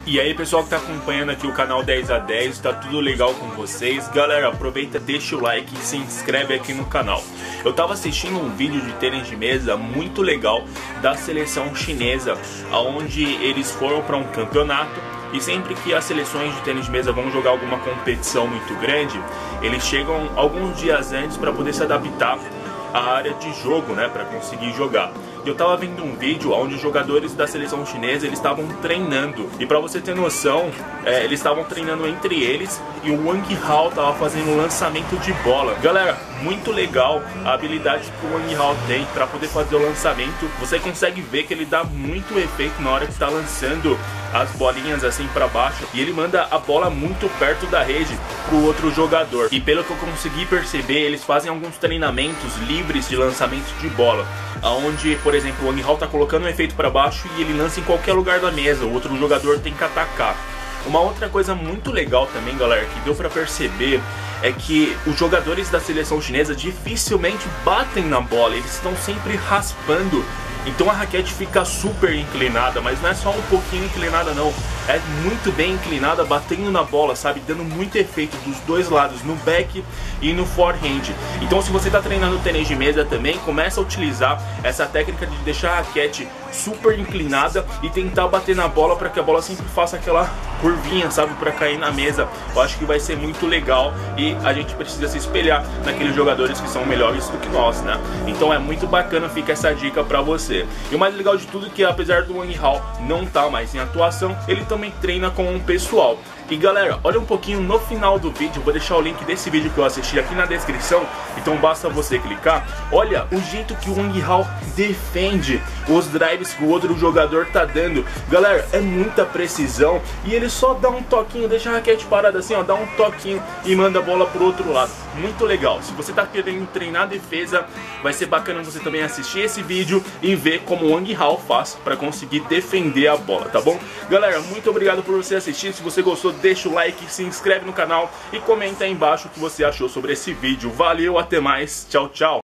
E aí pessoal que tá acompanhando aqui o canal 10 a 10, tá tudo legal com vocês? Galera, aproveita, deixa o like e se inscreve aqui no canal. Eu tava assistindo um vídeo de tênis de mesa muito legal da seleção chinesa, onde eles foram para um campeonato. E sempre que as seleções de tênis de mesa vão jogar alguma competição muito grande, eles chegam alguns dias antes para poder se adaptar à área de jogo, né, para conseguir jogar. Eu tava vendo um vídeo onde os jogadores da seleção chinesa eles estavam treinando. E pra você ter noção, eles estavam treinando entre eles e o Wang Hao tava fazendo um lançamento de bola. Galera, muito legal a habilidade que o Wang Hao tem pra poder fazer o lançamento. Você consegue ver que ele dá muito efeito na hora que tá lançando as bolinhas assim pra baixo. E ele manda a bola muito perto da rede pro outro jogador. E pelo que eu consegui perceber, eles fazem alguns treinamentos livres de lançamento de bola, onde, por exemplo, o Wang Hao tá colocando um efeito para baixo e ele lança em qualquer lugar da mesa, o outro jogador tem que atacar. Uma outra coisa muito legal também, galera, que deu para perceber é que os jogadores da seleção chinesa dificilmente batem na bola, eles estão sempre raspando. Então a raquete fica super inclinada, mas não é só um pouquinho inclinada não, é muito bem inclinada, batendo na bola, sabe, dando muito efeito dos dois lados, no back e no forehand. Então se você está treinando tênis de mesa também, começa a utilizar essa técnica de deixar a raquete super inclinada e tentar bater na bola para que a bola sempre faça aquela curvinha, sabe, para cair na mesa. Eu acho que vai ser muito legal e a gente precisa se espelhar naqueles jogadores que são melhores do que nós, né? Então é muito bacana, fica essa dica para você. E o mais legal de tudo é que apesar do Wang Hao não estar mais em atuação, ele também treina com um pessoal. E galera, olha um pouquinho no final do vídeo, eu vou deixar o link desse vídeo que eu assisti aqui na descrição, então basta você clicar. Olha o jeito que o Wang Hao defende os drives que o outro jogador tá dando. Galera, é muita precisão e ele só dá um toquinho, deixa a raquete parada assim, ó, dá um toquinho e manda a bola pro outro lado. Muito legal. Se você tá querendo treinar defesa, vai ser bacana você também assistir esse vídeo e ver como o Wang Hao faz para conseguir defender a bola, tá bom? Galera, muito obrigado por você assistir. Se você gostou, deixa o like, se inscreve no canal e comenta aí embaixo o que você achou sobre esse vídeo. Valeu, até mais, tchau, tchau!